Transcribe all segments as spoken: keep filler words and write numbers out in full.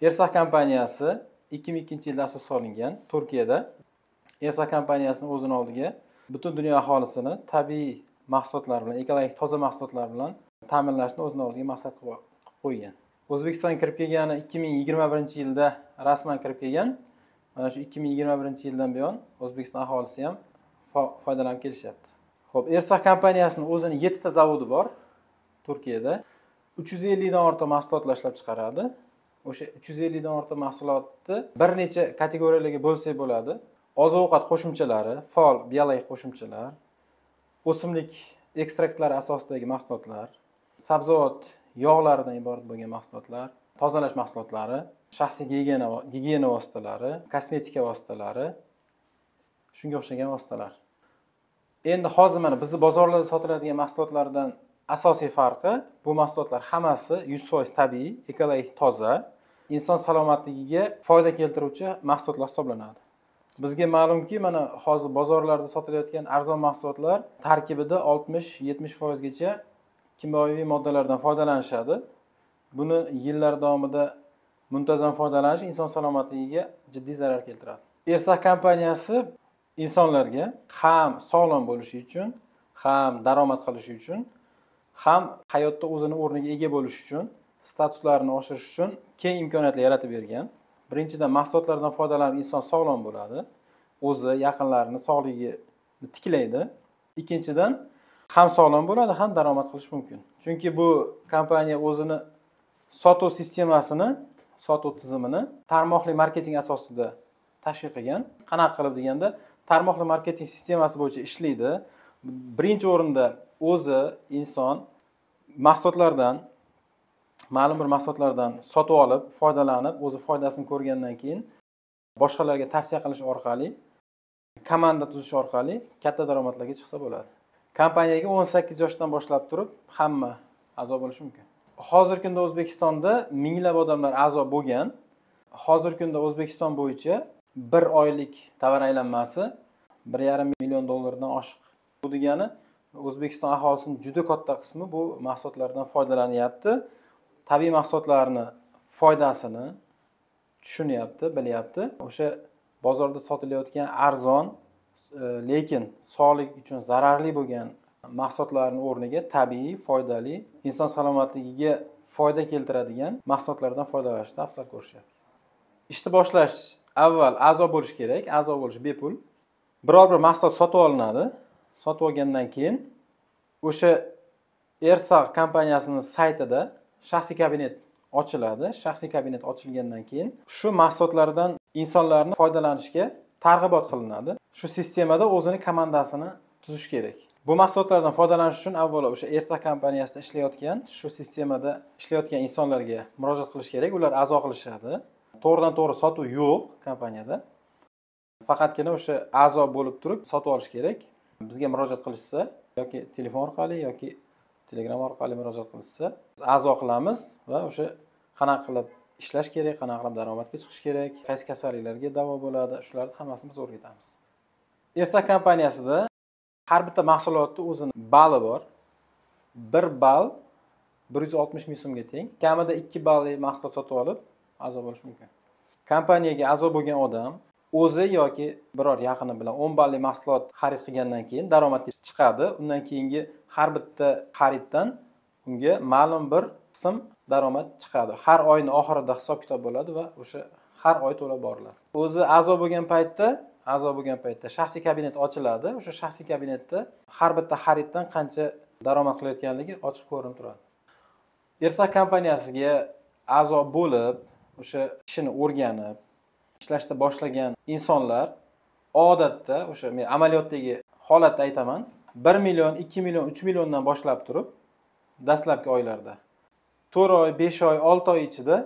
Ersah kompaniyasi ikki ming ikkinchi yilda asos solingan Turkiyada. Ersah kompaniyasining o'zini oldiga butun dunyo aholisini tabiiy mahsulotlar bilan, ekologik toza mahsulotlar bilan ta'minlashni o'zini oldiga maqsad qilib qo'ygan. O'zbekistonga kirib kelgani ikki ming yigirma birinchi yilda rasman kirib kelgan. Mana shu ikki ming yigirma birinchi yildan buyon O'zbekiston aholisi ham foydalanib kelishyapti. Xo'p, Ersah kompaniyasining o'zining yetti ta zavodi bor Turkiyada. uch yuz ellik dan ortiq mahsulotlar ishlab chiqaradi. O'sha uch yuz ellik dan ortiq mahsulotni bir necha kategoriyalarga bo'lsak bo'ladi. Oziq-ovqat qo'shimchalari, faol biologik qo'shimchalar, o'simlik ekstraktlari asosidagi mahsulotlar, sabzavot yog'laridan iborat bo'lgan mahsulotlar, tozalash mahsulotlari, shaxsiy gigiyena gigiyena vositalari, kosmetika vositalari, shunga o'xshagan vositalar. Endi hozir mana bizning bozorlarda sotiladigan mahsulotlardan asosiy farqi, bu mahsulotlar hammasi yuz foiz tabiiy, ekologik toza, inson salomatligiga foyda keltiruvchi mahsulotlar hisoblanadi. Bizga ma'lumki, mana hozir bozorlarda sotilayotgan arzon mahsulotlar tarkibida oltmish yetmish foiz gacha kimyoviy moddalardan foydalanishadi. Buni yillar davomida muntazam foydalanish inson salomatligiga jiddiy zarar keltiradi. Ersah kompaniyasi insonlarga ham sog'lom bo'lishi uchun, ham daromad qilishi uchun, ham hayotda o'zini o'rniga ega bo'lish uchun, statuslarini oshirish uchun keng imkoniyatlar yaratib bergan. Birinchidan, mahsulotlardan foydalanib inson sog'lom bo'ladi, o'zi, yaqinlarini sog'ligini tiklaydi. Ikkinchidan, ham sog'lom bo'ladi, ham daromad qilish mumkin. Chunki bu kompaniya o'zini sotuv sistemasini, sotuv tizimini tarmoqli marketing asosida tashkil qilgan. Qanaqa qilib deganda, tarmoqli marketing sistemasi bo'yicha ishlaydi. Birinchi o'rinda o'zi inson mahsulotlardan, ma'lum bir mahsulotlardan sotib olib, foydalanib, o'zi foydasini ko'rgandan keyin boshqalarga tavsiya qilish orqali, komanda tuzish orqali katta daromadlarga chiqsa bo'ladi. Kompaniyaga o'n sakkiz yoshdan boshlab turib hamma a'zo bo'lishi mumkin. Hozirgi kunda O'zbekistonda minglab odamlar a'zo bo'lgan. Hozirgi kunda O'zbekiston bo'yicha bir oylik tovar aylanmasi bir yarim million dollardan oshiq. Bu degani O'zbekiston aholisining juda katta qismi bu mahsulotlardan foydalanyapti. Tabiiy mahsulotlarni foydasini tushunyapti, bilyapti. O'sha bozorda sotilayotgan arzon, lekin sog'lik uchun zararli bo'lgan mahsulotlarning o'rniga tabiiy, foydali, inson salomatligiga foyda keltiradigan mahsulotlardan foydalanishni afzal ko'rishyapti. Ishni boshlash avval a'zo bo'lish kerak, a'zo bo'lish bepul. Biror bir mahsulot sotib olinadi. Sotib olgandan keyin o'sha Ersah kompaniyasining saytida shaxsiy kabinet ochiladi. Shaxsiy kabinet ochilgandan keyin shu mahsulotlardan insonlarni foydalanishga targ'ibot qilinadi. Shu sistemada o'zini komandasini tuzish kerak. Bu mahsulotlardan foydalanish uchun avvalo o'sha Ersah kompaniyasida ishlayotgan, shu sistemada ishlayotgan insonlarga murojaat qilish kerak. Ular a'zo qilishadi. To'g'ridan to'g'ri sotuv yo'q kompaniyada. Faqatgina o'sha a'zo bo'lib turib sotib olish kerak. Bizga murojaat qilishsa yoki telefon orqali yoki Telegram orqali murojaat qilishsa, biz a'zo qilamiz va o'sha qanaqa qilib ishlash kerak, qanaqa qilib daromadga chiqish kerak, qaysi kasalliklarga davo bo'ladi, shularni hammasini biz o'rgatamiz. Ersah kompaniyasida har bitta mahsulotning o'zining bali bor. bir bal bir yuz oltmish ming so'mga teng. Kamida ikki balli mahsulot sotib olib a'zo bo'lish mumkin. Kompaniyaga a'zo bo'lgan odam o'zi yoki biror yaqini bilan o'n balli mahsulot xarid qilgandan keyin daromadga chiqadi. Undan keyingi har bitta xariddan unga ma'lum bir qism daromad chiqadi. Har oyning oxirida hisob-kitob bo'ladi va o'sha har oy to'lab boriladi. O'zi a'zo bo'lgan paytda, a'zo bo'lgan paytda shaxsiy kabinet ochiladi. O'sha shaxsiy kabinetda har bitta xariddan qancha daromad qilayotganligi ochiq ko'rinib turadi. Ersah kompaniyasiga a'zo bo'lib, o'sha ishini o'rganib, ishlashda boshlagan insonlar odatda o'sha men amaliyotdagi holatni aytaman, bir million, ikki million, uch milliondan boshlab turib dastlabki oylarda to'rt oy, besh oy, olti oy ichida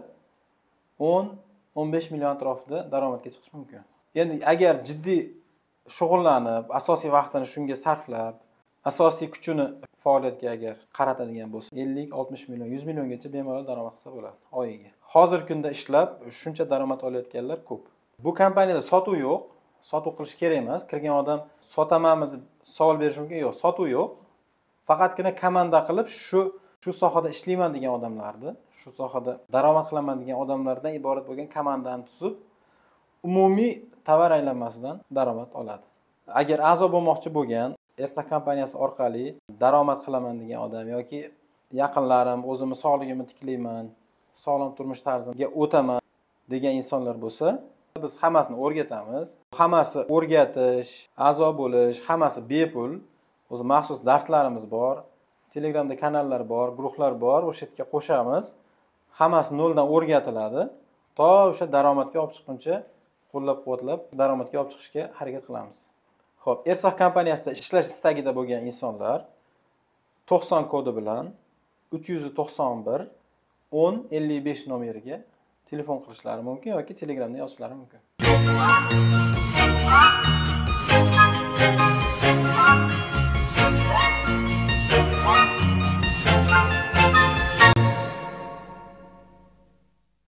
o'n o'n besh million atrofida daromadga chiqish mumkin. Endi agar jiddiy shug'ullanib, asosiy vaqtini shunga sarflab, asosiy kuchini faoliyatga agar qaratadigan bo'lsa, ellik oltmish million, yuz milliongacha bemalol daromad qilsa bo'ladi oyiga. Hozirgi kunda ishlab shuncha daromad olayotganlar ko'p. Bu kompaniyada sotuv yo'q, sotuv qilish kerak emas. Kirgan odam sotamanmi deb savol berish mumkin. Yo'q, sotuv yo'q. Faqatgina komanda qilib shu shu sohada ishlayman degan odamlarni, shu sohada daromad qilaman degan odamlardan iborat bo'lgan komandani tuzib, umumiy tovar aylanmasidan daromad oladi. Agar a'zo bo'lmoqchi bo'lgan, Ersak kompaniyasi orqali daromad qilaman degan odam yoki yaqinlarim, o'zimni sog'ligimni tiklayman, sog'lom turmush tarziga o'taman degan insonlar bo'lsa, biz hammasini o'rgatamiz. Hammasi o'rgatish, a'zo bo'lish, hammasi bepul. O'zi maxsus darslarimiz bor, Telegramda kanallar bor, guruhlar bor, o'sha yerga qo'shamiz. Hammasi noldan o'rgatiladi. To o'sha daromadga olib chiqquncha qo'llab-quvvatlab daromadga olib chiqishga harakat qilamiz. Xo'p, Ersak kompaniyasida ishlash istagida bo'lgan insonlar to'qson kodi bilan uch yuz to'qson bir o'n ellik besh nomeriga telefon qilishlari mumkin yoki Telegramda yozishlari mumkin.